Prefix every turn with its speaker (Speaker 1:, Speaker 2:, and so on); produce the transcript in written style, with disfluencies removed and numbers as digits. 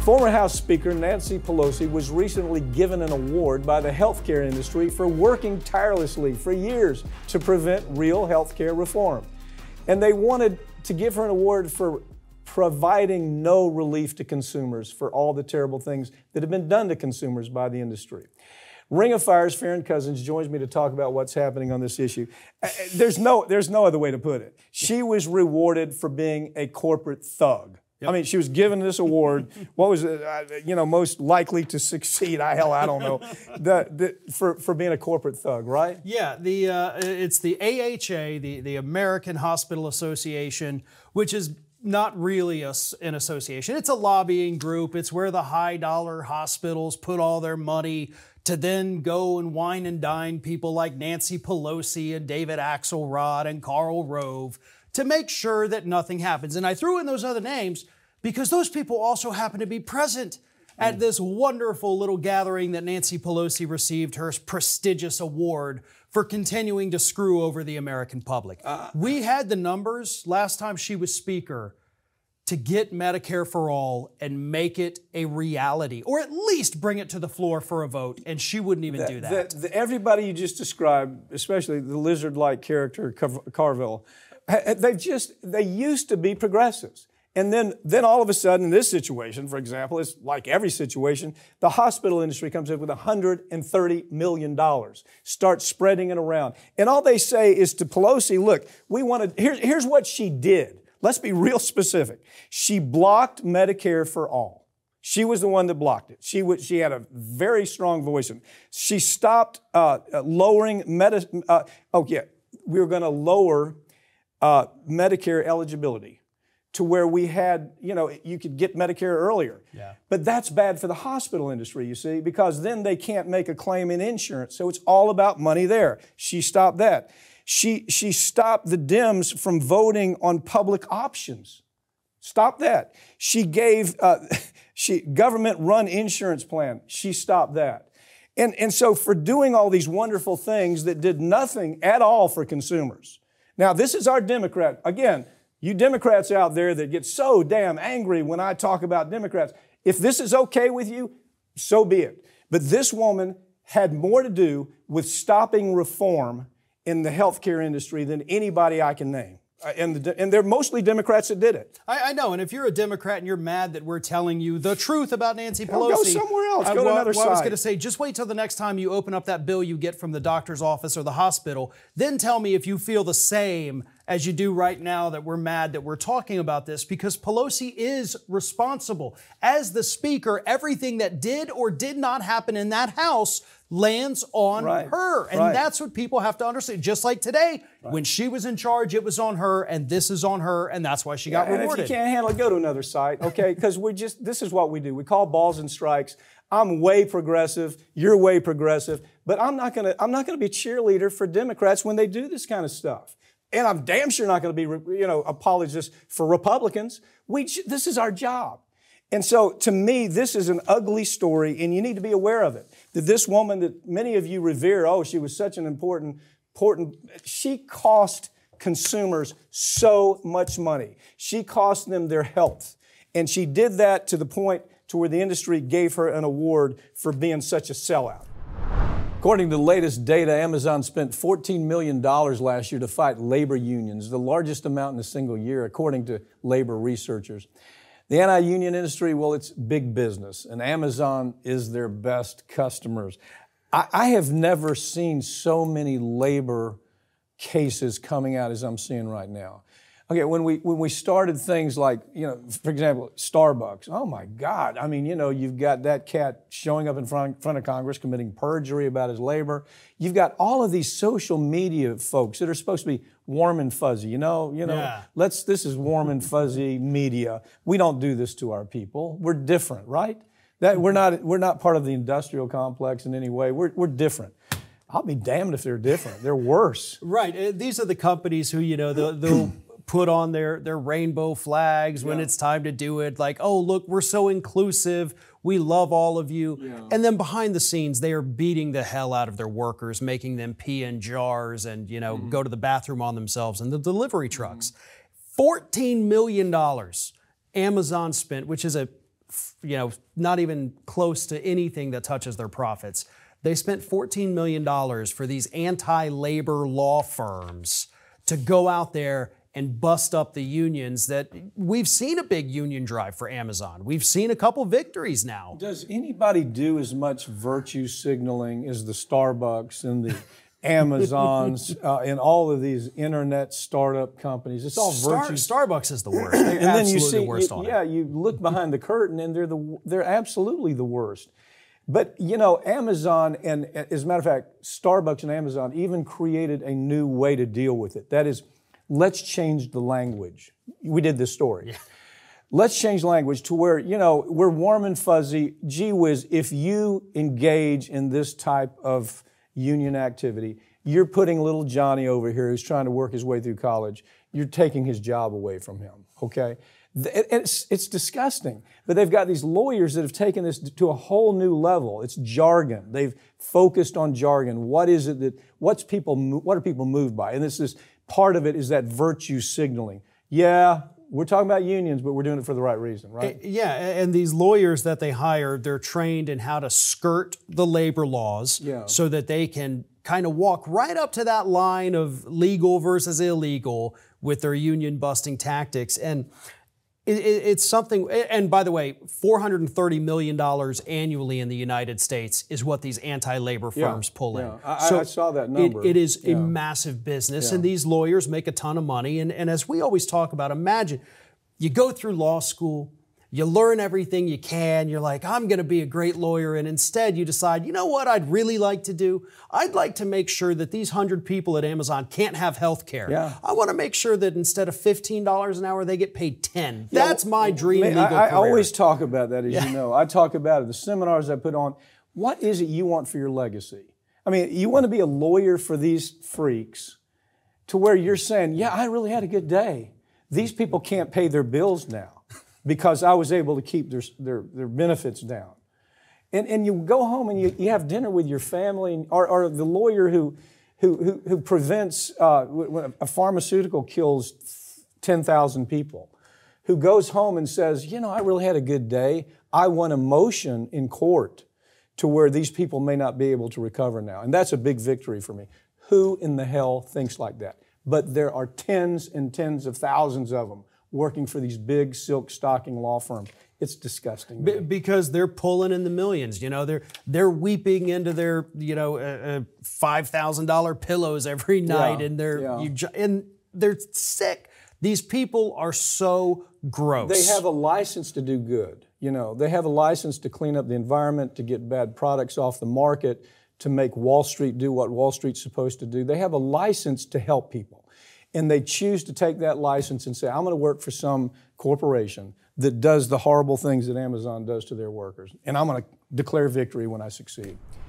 Speaker 1: Former House Speaker Nancy Pelosi was recently given an award by the healthcare industry for working tirelessly for years to prevent real healthcare reform. And they wanted to give her an award for providing no relief to consumers for all the terrible things that have been done to consumers by the industry. Ring of Fire's Farron Cousins joins me to talk about what's happening on this issue. There's no other way to put it. She was rewarded for being a corporate thug. Yep. I mean, she was given this award. What was it? Most likely to succeed. I don't know. For being a corporate thug, right?
Speaker 2: Yeah. It's the AHA, the American Hospital Association, which is not really an association. It's a lobbying group. It's where the high-dollar hospitals put all their money to then go and whine and dine people like Nancy Pelosi and David Axelrod and Karl Rove to make sure that nothing happens. And I threw in those other names because those people also happen to be present at this wonderful little gathering that Nancy Pelosi received her prestigious award for continuing to screw over the American public. We had the numbers last time she was speaker to get Medicare for All and make it a reality, or at least bring it to the floor for a vote, and she wouldn't even do that.
Speaker 1: Everybody you just described, especially the lizard-like character, Karl, they used to be progressives. And then all of a sudden, in this situation, for example, it's like every situation, the hospital industry comes in with $130 million, starts spreading it around. And all they say is to Pelosi, look, here's what she did. Let's be real specific. She blocked Medicare for All. She was the one that blocked it. She had a very strong voice. She stopped lowering we were going to lower Medicare eligibility to where we had, you could get Medicare earlier. Yeah. But that's bad for the hospital industry, you see, because then they can't make a claim in insurance. So it's all about money there. She stopped that. She stopped the Dems from voting on public options. Stop that. She gave government-run insurance plan. She stopped that. And so for doing all these wonderful things that did nothing at all for consumers. Now, this is our Democrat. Again, you Democrats out there that get so damn angry when I talk about Democrats, if this is okay with you, so be it. But this woman had more to do with stopping reform in the healthcare industry than anybody I can name. And they're mostly Democrats that did it.
Speaker 2: I know, and if you're a Democrat and you're mad that we're telling you the truth about Nancy Pelosi...
Speaker 1: Go somewhere else, go to another side.
Speaker 2: I was going to say, just wait till the next time you open up that bill you get from the doctor's office or the hospital, then tell me if you feel the same as you do right now that we're mad that we're talking about this, because Pelosi is responsible. As the speaker, everything that did or did not happen in that House lands on her. And that's what people have to understand. Just like today, when she was in charge, it was on her, and this is on her, and that's why she got rewarded.
Speaker 1: And if you can't handle it, go to another site, okay? Because this is what we do. We call balls and strikes. I'm way progressive, you're way progressive, but I'm not gonna be a cheerleader for Democrats when they do this kind of stuff. And I'm damn sure not going to be, apologist for Republicans. This is our job. And so, to me, this is an ugly story, and you need to be aware of it. That this woman that many of you revere, she was such an important, she cost consumers so much money. She cost them their health. And she did that to the point to where the industry gave her an award for being such a sellout. According to the latest data, Amazon spent $14 million last year to fight labor unions, the largest amount in a single year, according to labor researchers. The anti-union industry, well, it's big business, and Amazon is their best customers. I have never seen so many labor cases coming out as I'm seeing right now. Okay, when we started things like, for example, Starbucks, oh my God, I mean, you've got that cat showing up in front of Congress committing perjury about his labor. You've got all of these social media folks that are supposed to be warm and fuzzy, this is warm and fuzzy media. We don't do this to our people. We're different, right? We're not part of the industrial complex in any way. We're different. I'll be damned if they're different. They're worse.
Speaker 2: Right. These are the companies who, they'll put on their rainbow flags when it's time to do it. Like, oh, look, we're so inclusive. We love all of you. Yeah. And then behind the scenes, they are beating the hell out of their workers, making them pee in jars and, go to the bathroom on themselves in the delivery trucks. $14 million Amazon spent, which is a not even close to anything that touches their profits. They spent $14 million for these anti-labor law firms to go out there and bust up the unions. That we've seen a big union drive for Amazon. We've seen a couple victories now.
Speaker 1: Does anybody do as much virtue signaling as the Starbucks and the Amazons and all of these internet startup companies? It's all virtue.
Speaker 2: Starbucks is the worst. They're
Speaker 1: and then you
Speaker 2: absolutely
Speaker 1: see,
Speaker 2: the worst on it.
Speaker 1: you look behind the curtain and they're absolutely the worst. But Amazon and, as a matter of fact, Starbucks and Amazon even created a new way to deal with it. That is, let's change the language. We did this story. Yeah. Let's change language to where, we're warm and fuzzy. Gee whiz, if you engage in this type of union activity, you're putting little Johnny over here who's trying to work his way through college. You're taking his job away from him, okay? It's disgusting. But they've got these lawyers that have taken this to a whole new level. It's jargon. They've focused on jargon. What are people moved by? And this is part of it is that virtue signaling. Yeah, we're talking about unions, but we're doing it for the right reason, right?
Speaker 2: Yeah, and these lawyers that they hired, they're trained in how to skirt the labor laws so that they can kind of walk right up to that line of legal versus illegal with their union busting tactics. And it's something, and by the way, $430 million annually in the United States is what these anti-labor firms pull in.
Speaker 1: I saw that number.
Speaker 2: It is a massive business, and these lawyers make a ton of money. And as we always talk about, imagine you go through law school, you learn everything you can, you're like, I'm going to be a great lawyer, and instead you decide, you know what I'd really like to do? I'd like to make sure that these 100 people at Amazon can't have health care. Yeah. I want to make sure that instead of $15 an hour, they get paid $10. That's my dream legal career.
Speaker 1: I always talk about that, as you know. I talk about it, the seminars I put on. What is it you want for your legacy? I mean, you want to be a lawyer for these freaks to where you're saying, yeah, I really had a good day. These people can't pay their bills now because I was able to keep their benefits down. And you go home and you have dinner with your family, or the lawyer who prevents, when a pharmaceutical kills 10,000 people, who goes home and says, I really had a good day. I won a motion in court to where these people may not be able to recover now. And that's a big victory for me. Who in the hell thinks like that? But there are tens and tens of thousands of them working for these big silk stocking law firms. It's disgusting.
Speaker 2: Because they're pulling in the millions. They're weeping into their $5,000 pillows every night, and they're sick. These people are so gross.
Speaker 1: They have a license to do good. They have a license to clean up the environment, to get bad products off the market, to make Wall Street do what Wall Street's supposed to do. They have a license to help people. And they choose to take that license and say, I'm going to work for some corporation that does the horrible things that Amazon does to their workers. And I'm going to declare victory when I succeed.